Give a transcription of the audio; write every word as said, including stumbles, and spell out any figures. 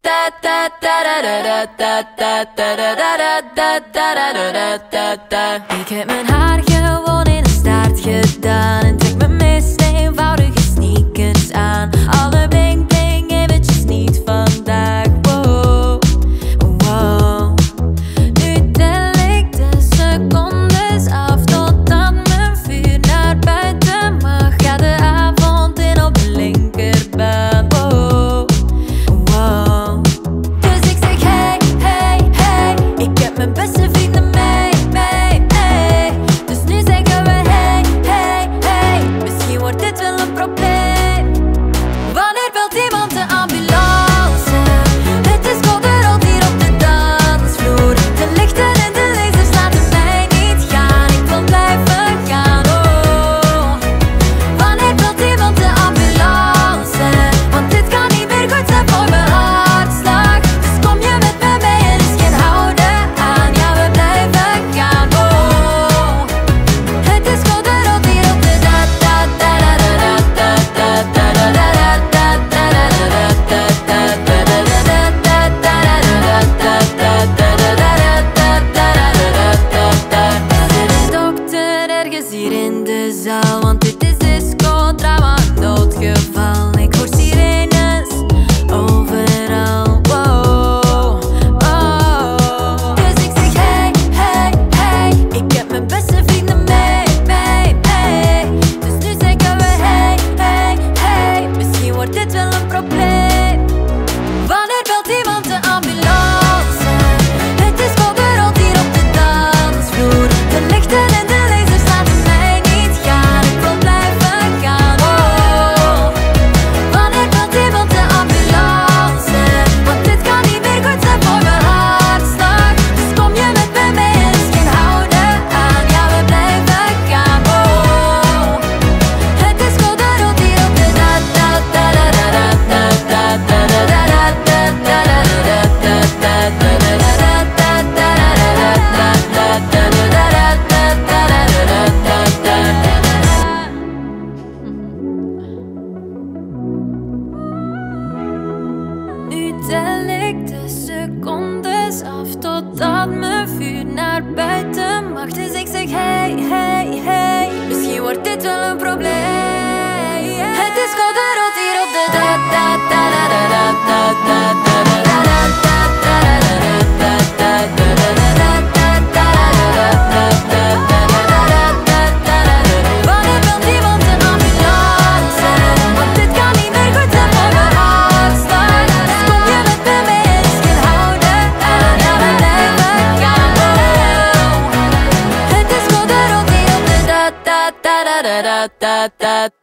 Ik heb mijn haar gewoon in een staart gedaan en trek mijn meest eenvoudige sneakers aan. Alle bling bling eventjes niet vandaag. Wow, wow. Nu tel ik de secondes af totdat mijn vuur naar buiten mag. Ga de avond in op de linkerbaan. Wow, wow. Dus ik zeg hey, hey, hey. Ik heb mijn beste vrienden mee, mee, mee. Dus nu zeggen we hey, hey, hey. Misschien wordt dit wel een probleem. Wanneer belt iemand de ambulance? Het is koude rood hier op de dansvloer. De lichten en de lasers laten mij niet gaan. Ik wil blijven gaan, oh. Wanneer belt iemand de ambulance? Want dit kan niet meer goed zijn voor mijn hartslag. Dus kom je met me mee, er is geen houden aan. Ja, we blijven gaan, oh. Het is koude rood hier op de da da da da da da da da da da ergens hier in de zaal, want dit is disco drama, noodgeval. Ik hoor sirenes overal, wow, wow. Dus ik zeg hey, hey, hey. Ik heb mijn beste vrienden mee, mee, mee. Dus nu zeggen we hey, hey, hey. Misschien wordt dit wel een probleem. Wanneer belt iemand de ambulance? Het is koude rood hier op de dansvloer. De lichten en de lasers laten mij niet gaan. Ik wil blijven gaan, oh. Wanneer belt iemand de ambulance? Want dit kan niet meer goed zijn voor mijn hartslag. Dus kom je met me mee, er is geen houden aan. Ja, we blijven gaan, oh. Het is koude rood hier op de da da da da da da da da da da da Nu tel ik de secondes af totdat mijn vuur naar buiten mag. Dus ik zeg hey, hey, hey. Misschien wordt dit wel een probleem. Het is koude rood hier op de da da da da da da da da da da Wanneer belt iemand de ambulance? Want dit kan niet meer goed zijn voor mijn hartslag. Dus kom je met me mee, er is geen houden aan. Ja, we blijven gaan, oh. Het is koude rood hier op de da da da da da da da